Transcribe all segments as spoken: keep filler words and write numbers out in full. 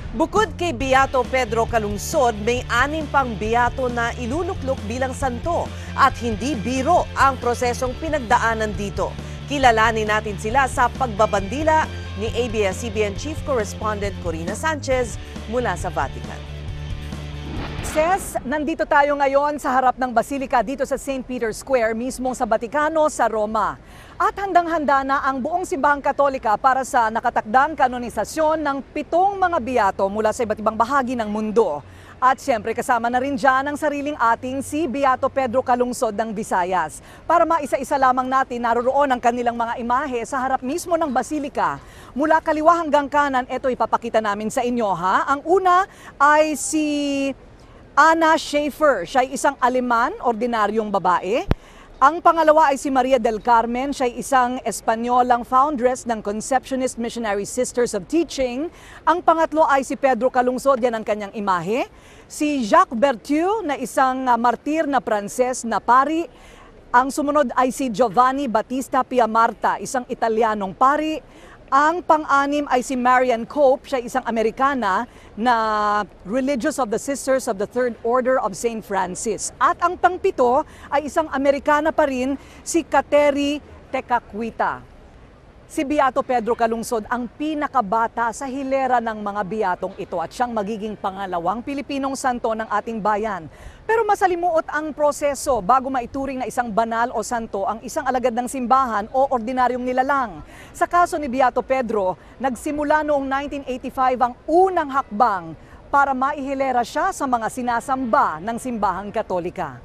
Bukod kay Beato Pedro Calungsod, may anim pang beato na iluluklok bilang santo at hindi biro ang prosesong pinagdaanan dito. Kilalanin natin sila sa pagbabandila ni A B S C B N Chief Correspondent Corina Sanchez mula sa Vatican. Ses, nandito tayo ngayon sa harap ng Basilica dito sa Saint Peter's Square, mismo sa Vatikano sa Roma. At handang-handa na ang buong simbahang Katolika para sa nakatakdang kanonisasyon ng pitong mga beato mula sa iba't ibang bahagi ng mundo. At siyempre kasama na rin dyan ang sariling ating si Beato Pedro Calungsod ng Visayas. Para maisa-isa lamang natin, naroroon ang kanilang mga imahe sa harap mismo ng Basilica. Mula kaliwa hanggang kanan, ito ipapakita namin sa inyo ha. Ang una ay si Anna Schaefer, siya ay isang Aleman, ordinaryong babae. Ang pangalawa ay si Maria del Carmen, siya ay isang Espanyolang foundress ng Conceptionist Missionary Sisters of Teaching. Ang pangatlo ay si Pedro Calungsod, yan ang kanyang imahe. Si Jacques Berthieu, na isang uh, martir na Pranses na pari. Ang sumunod ay si Giovanni Battista Piamarta, isang Italianong pari. Ang pang-anim ay si Marian Cope, siya isang Amerikana na Religious of the Sisters of the Third Order of Saint Francis. At ang pang-pito ay isang Amerikana pa rin, si Kateri Tekakwita. Si Beato Pedro Calungsod ang pinakabata sa hilera ng mga beatong ito at siyang magiging pangalawang Pilipinong santo ng ating bayan. Pero masalimuot ang proseso bago maituring na isang banal o santo ang isang alagad ng simbahan o ordinaryong nilalang. Sa kaso ni Beato Pedro, nagsimula noong nineteen eighty-five ang unang hakbang para maihilera siya sa mga sinasamba ng simbahang Katolika.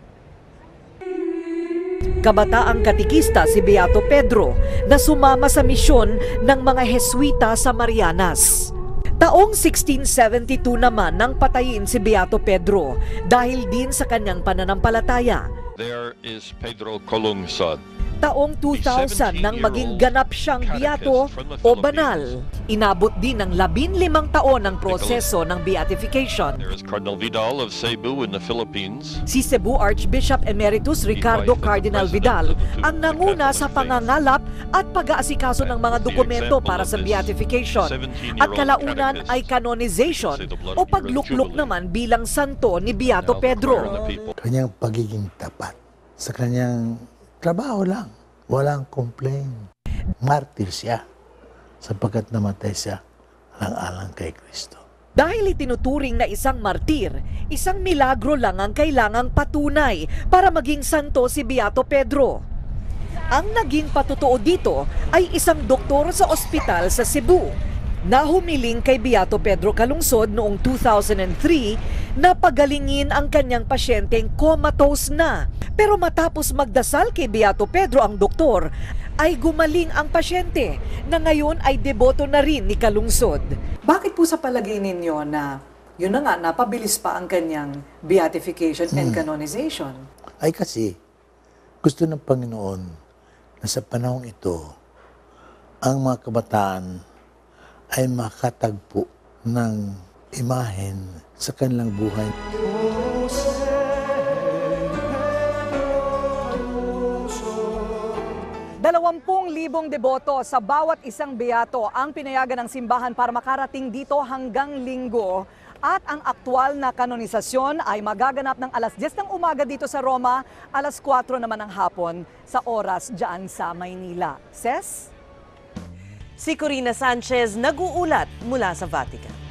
Kabataang katikista si Beato Pedro na sumama sa misyon ng mga Heswita sa Marianas. Taong sixteen seventy-two naman nang patayin si Beato Pedro dahil din sa kanyang pananampalataya. There is Pedro Calungsod. Taong two thousand nang maging ganap siyang beato o banal. Inabot din ng labinlimang taon ang proseso ng beatification. There is Cardinal Vidal of Cebu in the Philippines. Si Cebu Archbishop Emeritus Ricardo Cardinal Vidal ang nanguna sa pangangalap at pag-aasikaso ng mga dokumento para sa beatification. At kalaunan ay canonization o pagluklok naman bilang santo ni Beato Pedro. Kanyang pagiging tapat sa kanyang trabaho lang, walang complain. Martir siya sapagkat namatay siya alang-alang kay Kristo. Dahil itinuturing na isang martir, isang milagro lang ang kailangang patunay para maging santo si Beato Pedro. Ang naging patotoo dito ay isang doktor sa ospital sa Cebu na humiling kay Beato Pedro Calungsod noong two thousand three na pagalingin ang kanyang pasyenteng comatose na. Pero matapos magdasal kay Beato Pedro ang doktor, ay gumaling ang pasyente na ngayon ay deboto na rin ni Calungsod. Bakit po sa palagay ninyo na yun na nga, napabilis pa ang kanyang beatification and Hmm. canonization? Ay kasi, gusto ng Panginoon na sa panahong ito, ang mga kabataan ay makatagpo ng imahen sa kanilang buhay. Dalawampung libong deboto sa bawat isang beato ang pinayagan ng simbahan para makarating dito hanggang Linggo. At ang aktwal na kanonisasyon ay magaganap ng alas diyes ng umaga dito sa Roma, alas kwatro naman ng hapon sa oras dyan sa Maynila. Ses? Si Corina Sanchez nag-uulat mula sa Vatican.